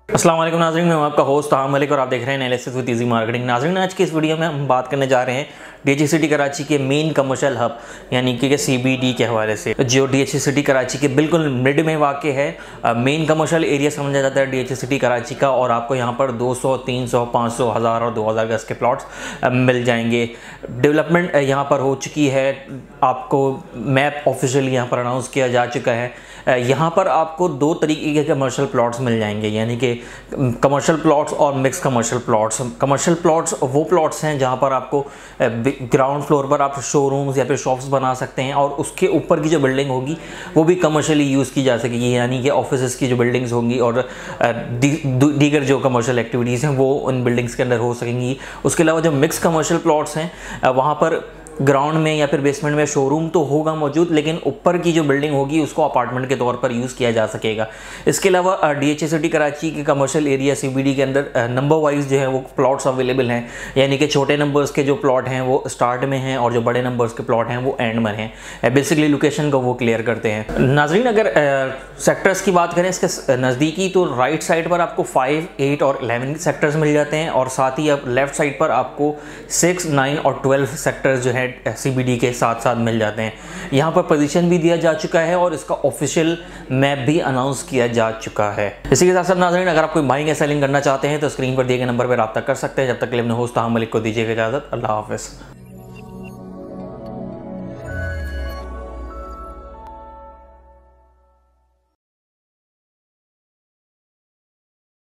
अस्सलाम वालेकुम नाज़रीन, मैं आपका होस्ट ताहा मलिक और आप देख रहे हैं एनालिसिस विद इजी मार्केटिंग। नाज़रीन, आज की इस वीडियो में हम बात करने जा रहे हैं डीएचसी सिटी कराची के मेन कमर्शियल हब यानी कि सीबीडी के हवाले से, जो डीएचसी सिटी कराची के बिल्कुल मिड में वाक़ है। मेन कमर्शियल एरिया समझा जाता है डीएचसी सिटी कराची का, और आपको यहाँ पर 200, 300, 500, 1000 और 2000 गज के प्लॉट्स मिल जाएंगे। डेवलपमेंट यहाँ पर हो चुकी है, आपको मैप ऑफिशियली यहाँ पर अनाउंस किया जा चुका है। यहाँ पर आपको दो तरीके के कमर्शियल प्लॉट्स मिल जाएंगे, यानी कि कमर्शियल प्लॉट्स और mix commercial plots. Commercial plots वो प्लॉट्स हैं जहाँ पर आपको ग्राउंड फ्लोर पर आप शोरूम्स या फिर शॉप्स बना सकते हैं, और उसके ऊपर की जो बिल्डिंग होगी वो भी कमर्शियली यूज़ की जा सकेगी, यानी कि ऑफिस की जो बिल्डिंग्स होंगी और दीगर जो कमर्शियल एक्टिविटीज़ हैं वो उन बिल्डिंग्स के अंदर हो सकेंगी। उसके अलावा जो मिक्स कमर्शियल प्लॉट्स हैं वहाँ पर ग्राउंड में या फिर बेसमेंट में शोरूम तो होगा मौजूद, लेकिन ऊपर की जो बिल्डिंग होगी उसको अपार्टमेंट के तौर पर यूज़ किया जा सकेगा। इसके अलावा डीएचसी सिटी कराची के कमर्शियल एरिया सीबीडी के अंदर नंबर वाइज जो है वो प्लॉट्स अवेलेबल हैं, यानी कि छोटे नंबर्स के जो प्लॉट हैं वो स्टार्ट में हैं और जो बड़े नंबर्स के प्लॉट हैं वो एंड में हैं। बेसिकली लोकेशन को वो क्लियर करते हैं। नाजरीन, अगर सेक्टर्स की बात करें इसके नज़दीकी, तो राइट साइड पर आपको 5, 8 और 11 सेक्टर्स मिल जाते हैं, और साथ ही लेफ्ट साइड पर आपको 6, 9 और 12 सेक्टर्स जो है सीबीडी के साथ साथ मिल जाते हैं। यहाँ पर पोजीशन भी दिया जा चुका है और इसका ऑफिशियल मैप भी अनाउंस किया जा चुका है। इसी के साथ साथ नाज़रीन, अगर आप कोई बाइंग या सेलिंग करना चाहते हैं तो स्क्रीन पर दिए गए नंबर पर रब्ता कर सकते हैं। जब तक के लिए अपने होस्ट ताहा मलिक को दीजिएगा इजाज़त। अल्लाह हाफ़िज़।